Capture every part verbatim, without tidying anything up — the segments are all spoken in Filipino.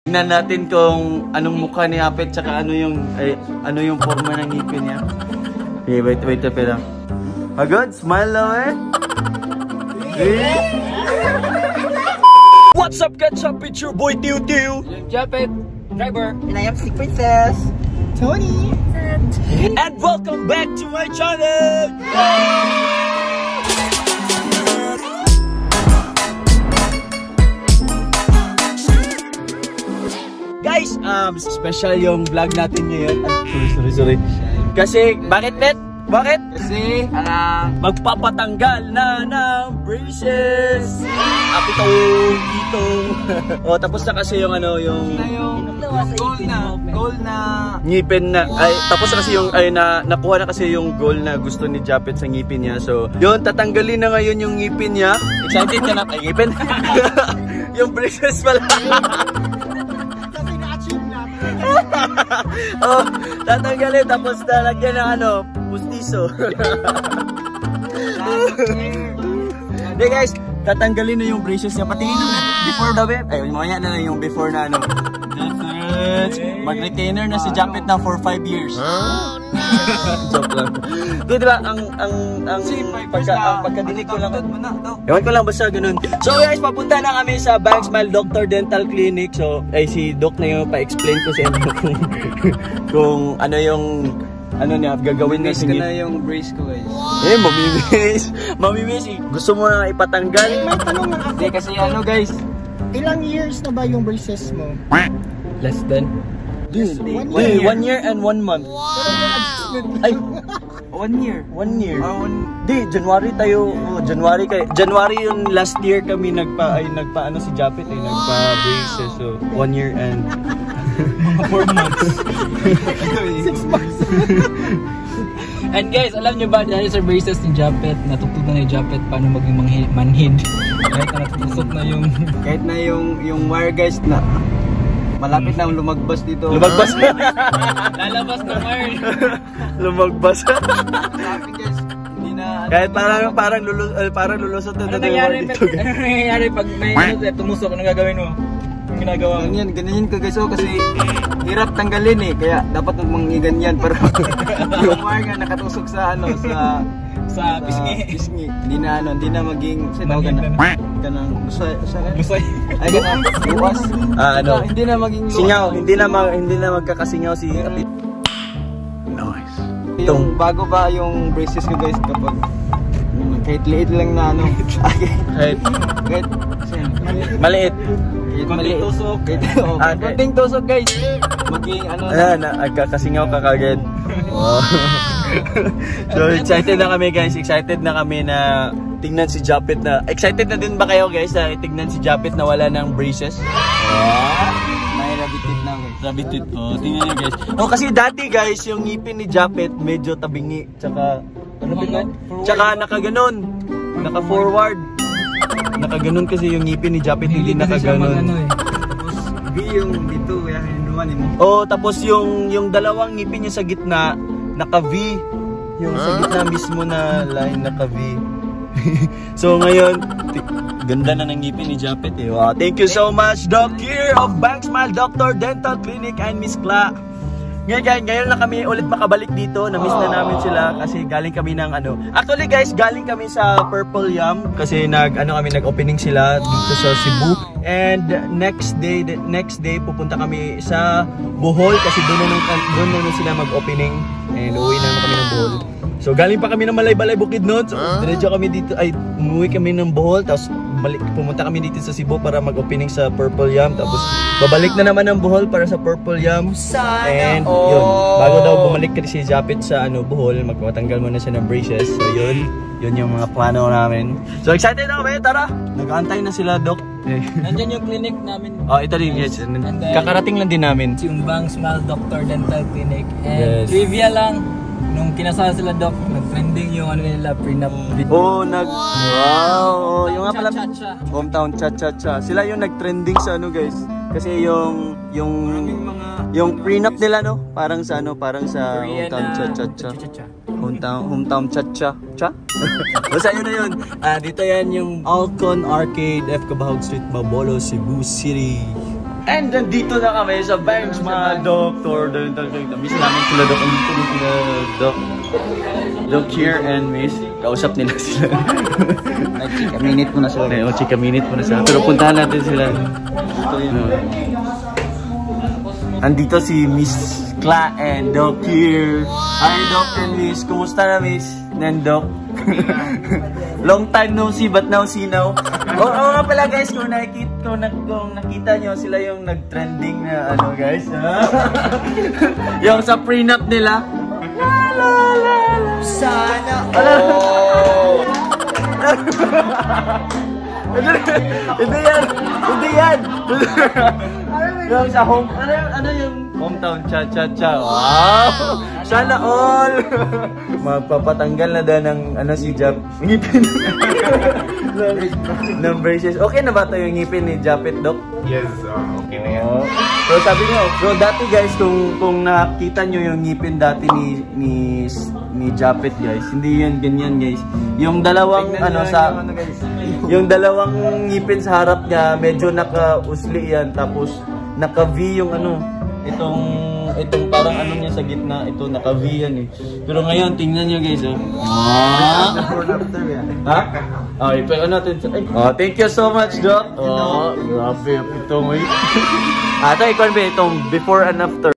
Tingnan natin kung anong mukha ni Japet tsaka ano yung ay, ano yung forma ng ngipin niya. Okay, wait, wait, wait lang. Agad, smile lang eh. What's up, Ketchup? It's your boy Tiu Tiu. Japet, driver. And I am Sick Princess, Tony. And welcome back to my channel. Guys, um, special yung vlog natin ngayon. Ay, sorry, sorry, sorry. Kasi, bakit, Pet? Bakit? Kasi, uh, magpapatanggal na ng braces. Apito, dito. O, tapos na kasi yung ano, yung... na yung goal na, goal na... ngipin na, ay, tapos na kasi yung, ay, na, nakuha na kasi yung goal na gusto ni Japet sa ngipin niya. So, yun, tatanggalin na ngayon yung ngipin niya. Excited ka na? Ay, ngipin? Yung braces pala. Oh, tatanggalin tapos talagyan ng ano, pustiso. Hindi guys, tatanggalin na yung braces niya. Patingin naman before the web. Ay, mamaya na lang yung before na ano. Mag-retainer na si Japet na for five years. Joke lang. Di ba, ang ang ang pagka, ang pagkadinig ko lang. Ewan ko lang basta ganun. So guys, papunta na kami sa Bang Smile Doctor Dental Clinic. So, ay si Doc na yung pa-explain ko sa inyo kung, kung ano yung ano niya gagawin na sige na yung brace ko guys. Eh, mamimiss. Mamimiss. Gusto mo na ipatanggal? May tanong nga ako. Hindi kasi ano guys. Ilang years na ba yung braces mo? Less than? Dude, one, one, year. one year and one month. Ay, One year. one year. Oh, one... Di, January tayo. Oh, January kay January yung last year kami nagpa ay nagpa ano si Japet ay nagpa braces. So, one year and mga four months. Six months. And guys, alam nyo ba dahil sa braces ni Japet, natutunan ni Japet paano maging manhid. Kahit na natutusok na yung kahit na yung yung wire guys na malapit na lumagbas dito. Lumagbas na. Lalabas na wire. Lumagbas. Malapit guys. Hindi na Kahit parang parang lulus uh, parang lulusot na ano nangyari pag ano nangyari pag may ano tumusok, anong gagawin mo? Yung ginagawa mo? Ganyan, ganyan ka guys. Oh, kasi hirap tanggalin eh. Kaya dapat mangiganyan para yung wire nga nakatusok sa ano sa sa pisngi. Pisngi. Hindi na ano, hindi na maging sinawagan na. Kanang lusay, lusay. Ay ganun. Luwas. Ah, ano? Hindi na maging luwas. Singaw, hindi na mag, hindi na magkakasingaw si Kapit. Nice. Yung bago pa yung braces ko guys kapag kahit liit lang na ano. Kahit kahit maliit. Konting tusok. Ah, konting tusok guys. Maging ano ah, na agkakasingaw ka kagad. Wow. So excited na kami guys, excited na kami na tingnan si Japet na. Excited na din ba kayo guys na tingnan si Japet na wala ng braces? Yeah. May rabitit na guys. Rabitit oh, tingnan niyo guys. Oh kasi dati guys, yung ngipin ni Japet medyo tabingi, tsaka ano ba yun? Tsaka nakaganon, naka-forward. Nakaganon kasi yung ngipin ni Japet, hindi nakaganon. Tapos V yung dito, kaya hinuman mo. Oh, tapos yung yung dalawang ngipin niya sa gitna naka-V. Yung sa gitna mismo na line naka-V. So ngayon, ganda na ng ngipin ni Japet eh. Wow, thank you so much Doc here of Bang Smile Doctor Dental Clinic and Miss Kla. Ngayon guys, ngayon na kami ulit makabalik dito. Na-miss na namin sila kasi galing kami ng ano. Actually guys, galing kami sa Purple Yum kasi nag ano kami nag-opening sila dito sa Cebu. And next day next day pupunta kami sa Bohol kasi doon na doon na sila mag-opening and uwi na kami ng Bohol. So galing pa kami ng Malay-Balay Bukidnon. So diretso kami dito ay umuwi kami ng Bohol tapos balik pumunta kami dito sa Cebu para mag-opening sa Purple Yum tapos babalik na naman ng Bohol para sa Purple Yum. And yun, bago daw bumalik kasi si Japet sa ano Bohol, magpatanggal muna siya ng braces. So yun, yun yung mga plano namin. So excited na kami, tara. Nag-aantay na sila Doc. Nandiyan yung clinic namin. Oh, ito din yes. Kakarating lang din namin. Yung Bang Smile Doctor Dental Clinic. Yes. And trivia lang, nung kinasal sila Doc, nag-trending yung ano nila, prenup video. Oh, nag wow, oh, yung nga pala Cha-cha-cha. hometown cha-cha-cha. Sila yung nag-trending sa ano guys. Kasi yung yung mga yung prenup nila no, parang sa ano, parang sa Korean hometown na cha-cha-cha. cha-cha-cha. Hometown hometown cha-cha. Cha? Basta yun na yun. Ah, dito yan yung Alcon Arcade, F Cabahog Street, Babolo, Cebu City. And nandito na kami sa banks, mga doktor. Miss namin sila, Doc. Nandito din sila, Doc. Doc here and Miss. Kausap nila sila. Chika minute mo na sila. Oo, chika minute mo na sila. Pero puntahan natin sila. Ito yun. Andito si Miss Kla and Doc here. Hi, Doc and Miss. Kumusta na, Miss? And Doc? Long time no see, but now see now. Oo oh, nga pala guys, kung nakikita, kung, kung nakita nyo, sila yung nag-trending na ano guys. Yung sa prenup nila. La la la la. Sana all. Hindi yan. Hindi yan. Yung sa home, ano, ano yung hometown cha-cha-cha. Wow! Sana all! Magpapatanggal na daw ng ano si Jap. Ngipin. ng braces. Okay na ba ito yung ngipin ni Japet, Doc? Yes, uh, okay na yan. Oh. So sabi niyo, so dati guys, kung kung nakita niyo yung ngipin dati ni ni ni Japet guys, hindi yan ganyan guys. Yung dalawang Tignan ano yan, sa yung ano, guys. yung dalawang ngipin sa harap niya, medyo naka-usli yan, tapos naka-V yung ano, itong itong parang ano niya sa gitna, ito naka-V yan eh. Pero ngayon, tingnan niyo guys, oh. Ah! Ha? Oh, ipero natin sa... Ay. Oh, thank you so much, Doc. Oh, grabe, itong eh. Ah, ito, ikaw ba itong before and after?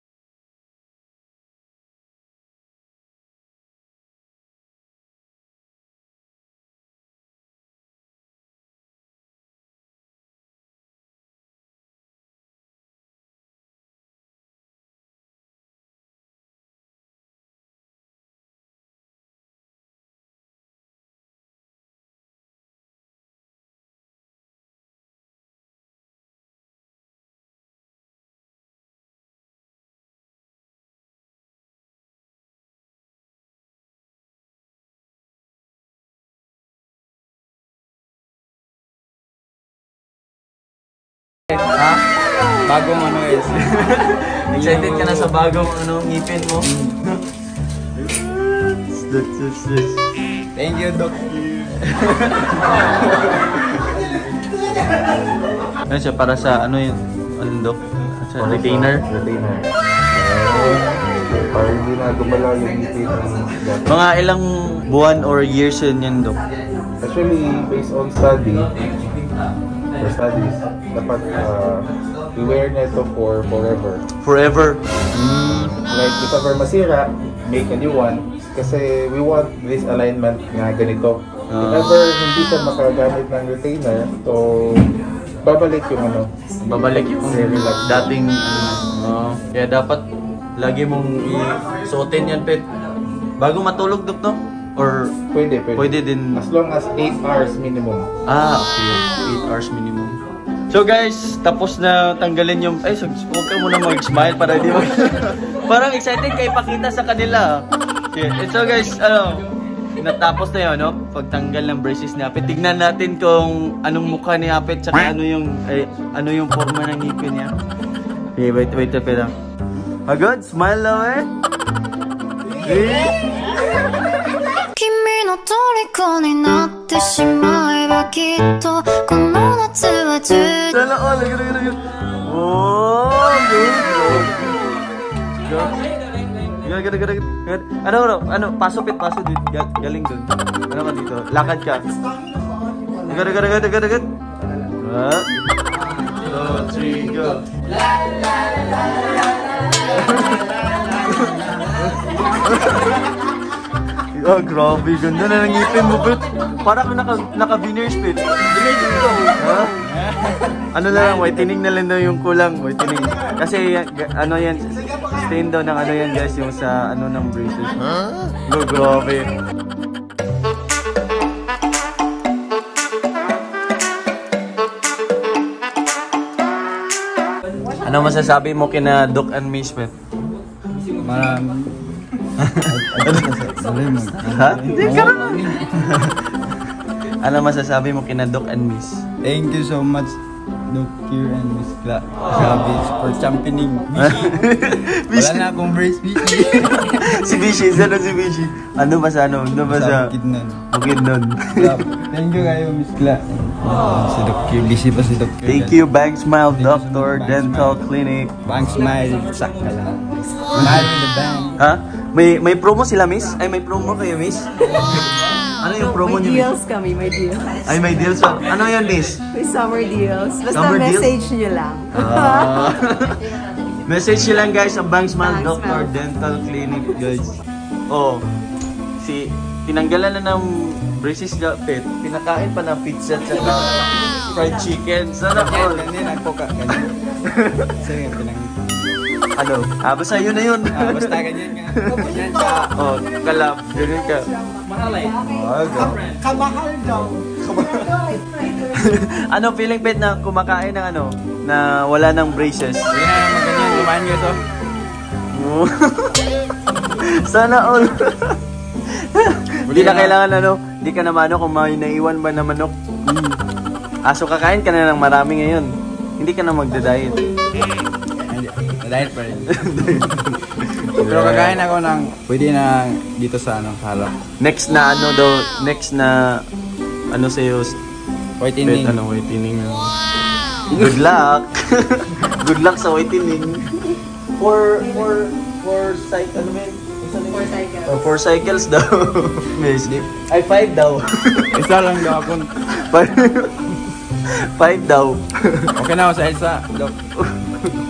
Ha? Bagong ano guys. Excited ka na sa bagong ano, ngipin mo? Thank you, Doc. Ano siya, para sa ano yung, ano Doc? Sa retainer? Retainer. Para hindi na gumalaw yung ngipin ng Mga ilang buwan or years yun yan, Doc? Actually, based on study, for studies, dapat uh, we wear na ito for forever. Forever? Like, if ever masira, make a new one. Kasi we want this alignment nga ganito. If Ah. ever hindi siya makagamit ng retainer, so babalik yung ano. Babalik yung Very relaxed. dating ano. Kaya dapat lagi mong isuotin yan, Pet. Bago matulog, Doc, no? Or Pwede, pwede. pwede din... As long as eight hours minimum. Ah, okay. eight hours minimum. So guys, tapos na tanggalin yung... Ay, so, huwag ka muna mag-smile para di mo... Parang excited kayo ipakita sa kanila. Okay. So guys, ano... Natapos na yun, no? Pagtanggal ng braces ni Apet. Tignan natin kung anong mukha ni Apet tsaka ano yung... Ay, ano yung forma ng ngipin niya. Okay, wait, wait, wait, wait. Ah, good? Smile daw eh. Eh? 君の虜になってしまえばきっとこの夏は充実 Sana all, good, good, good. Oh, good. Good, good, good, good. Ano, ano, ano, paso, Pet, paso, dude. Gal- Galing dun. Ano ka dito? Lakad ka. Good, good, good, good, good. One, two, three, go. Oh, grabe. Ganda na ng ngipin mo, Pet. Parang naka, naka-veneers, Pet. Veneers dito. Ha? Ano na lang, whitening na lang daw yung kulang. Whitening. Kasi, yan, ga- ano yan, stain daw ng ano yan, guys, yung sa ano ng braces. Go, grabe. Ano masasabi mo kina Doc and Miss, Pet? Maraming. Ha? Hindi ka naman. Ano masasabi mo kina Doc and Miss? Thank you so much. Doc Q and Miss Kla. Grabe, for championing. Wala na akong brace, Bishi. Si Bishi, saan si Bishi? Ano ba sa ano? Ano ba sa... Bukid nun. Bukid nun. Thank you kayo, Miss Kla. Si Doc Q, busy pa si Doc Q. Thank you, Bang Smile Doctor Dental Clinic. Bang Smile, sakka lang. Smile with the bang. Ha? May may promo sila, Miss? Ay, may promo kayo, Miss? Ano yung promo May niyo? deals kami, may deals. Ay, may deals. So, ano yan, Miss? May summer deals. Basta Summer deals? message nyo lang. Ah. Message nyo lang, guys, sa Bang Smile Bang Doctor Smile. Dental Clinic, guys. Oh, si tinanggalan na ng braces Japet. Pinakain pa ng pizza at saka fried chicken. Sana all. Ganyan ang poka. Ganyan. Sige, pinang... Ano? Ah, basta yun na yun. Ah, basta ganyan nga. Ganyan ka. Oh, kalab. Ganyan ka. Kamahal daw. Ano feeling pet na kumakain ng ano? Na wala ng braces? Sige na naman ganyan. Lumayan nyo ito. Sana all. Hindi na kailangan ano, hindi ka na manok kung may naiwan ba na manok. Aso kakain ka na ng marami ngayon. Hindi ka na magda-diet. Diet pa rin. Pero kakain ako ng pwede na dito sa ano, harap. Next na ano daw, next na ano sa'yo, Whitening. pet, ano, whitening. Good luck. Good luck sa whitening. For, for, for cycle, ano ba yun? Four cycles. Oh, four cycles daw. Miss. Ay, five daw. Isa lang daw ako. Five, five daw. Okay na ako sa isa. Dok.